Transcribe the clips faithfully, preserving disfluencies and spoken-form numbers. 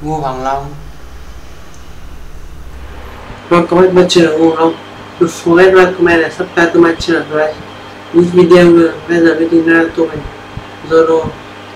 Ngô Hoàng Long. Vâng, comment bạn chưa là Ngô Long. Don't forget to recommend and subscribe to my channel, right? This video will rather be Naruto and Zoro.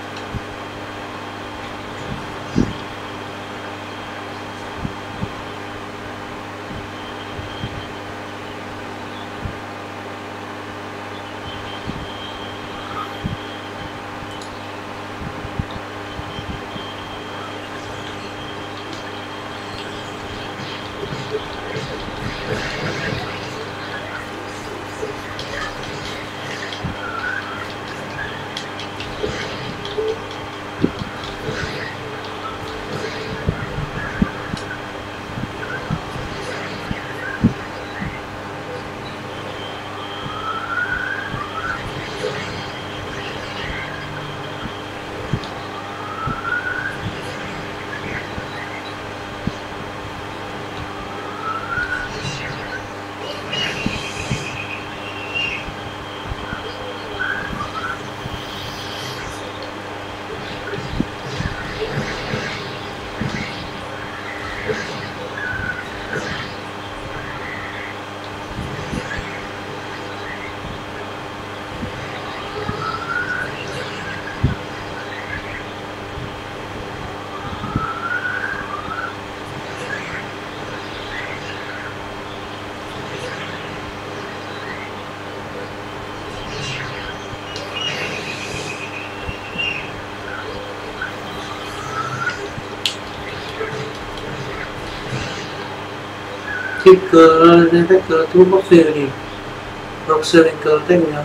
Khi cờ lên phép cờ thu bóc xì thì bóc xì lên cờ tách nhau.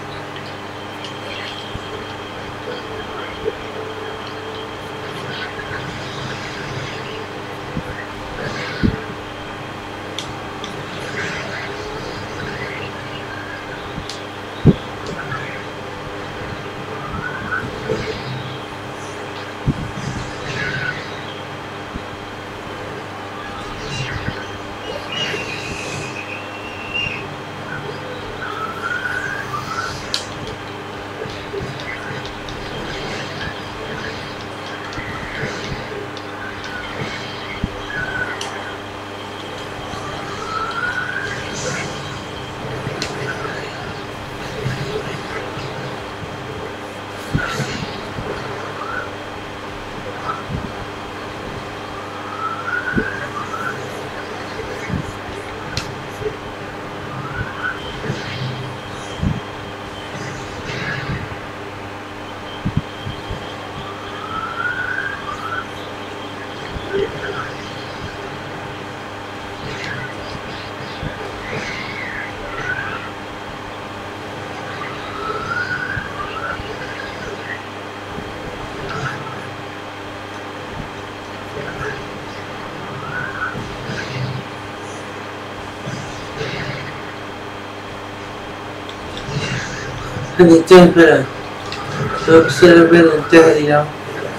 Anh nhìn trên bây giờ tôi sẽ bên lên trên gì đâu.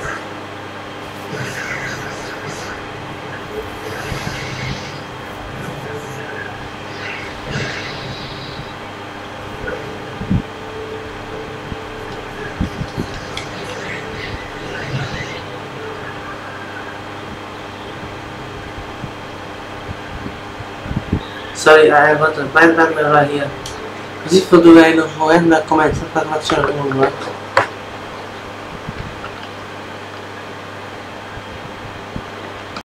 Sorry, I got a bad background right here. This is for the way to comment, subscribe, and share.